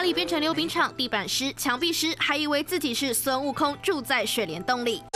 里变成溜冰场，地板湿、墙壁湿，还以为自己是孙悟空住在水帘洞里。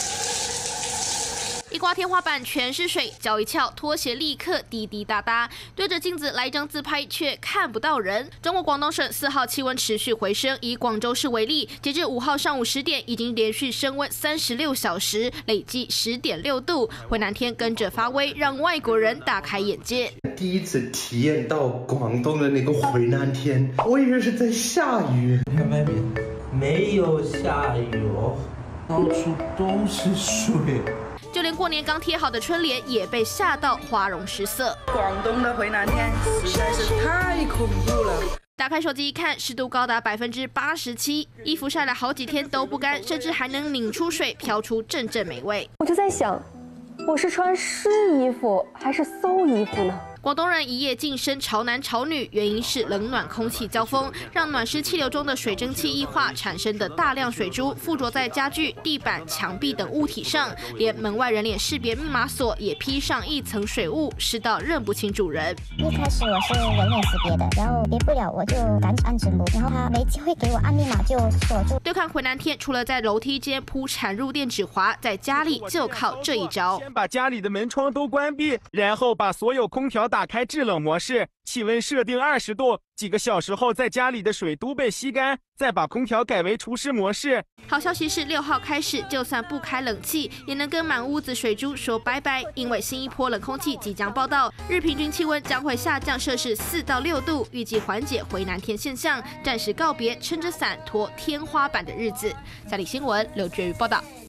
一刮天花板全是水，脚一翘，拖鞋立刻滴滴答答。对着镜子来一张自拍，却看不到人。中国广东省4号气温持续回升，以广州市为例，截至5号上午10点，已经连续升温36小时，累计10.6度。回南天跟着发威，让外国人大开眼界。 第一次体验到广东的那个回南天，我以为是在下雨。 你看外面没有下雨哦，到处都是水。 就连过年刚贴好的春联也被吓到花容失色。 广东的回南天实在是太恐怖了。 打开手机一看，湿度高达87%，衣服晒了好几天都不干，甚至还能拧出水，飘出阵阵霉味。 我就在想，我是穿湿衣服还是馊衣服呢？ 广东人一夜晋升潮男潮女，原因是冷暖空气交锋，让暖湿气流中的水蒸气异化产生的大量水珠附着在家具、地板、墙壁等物体上，连门外人脸识别密码锁也披上一层水雾，湿到认不清主人。 一开始我是人脸识别的，然后别不了我就赶紧按指模，然后他没机会给我按密码就锁住。 对抗回南天，除了在楼梯间铺产褥垫止滑，在家里就靠这一招。 先把家里的门窗都关闭，然后把所有空调打开制冷模式，气温设定20度，几个小时后，在家里的水都被吸干，再把空调改为除湿模式。 好消息是6号开始，就算不开冷气，也能跟满屋子水珠说拜拜，因为新一波冷空气即将报到，日平均气温将会下降摄氏4到6度，预计缓解回南天现象，暂时告别撑着伞拖天花板的日子。家里新闻刘觉瑜报道。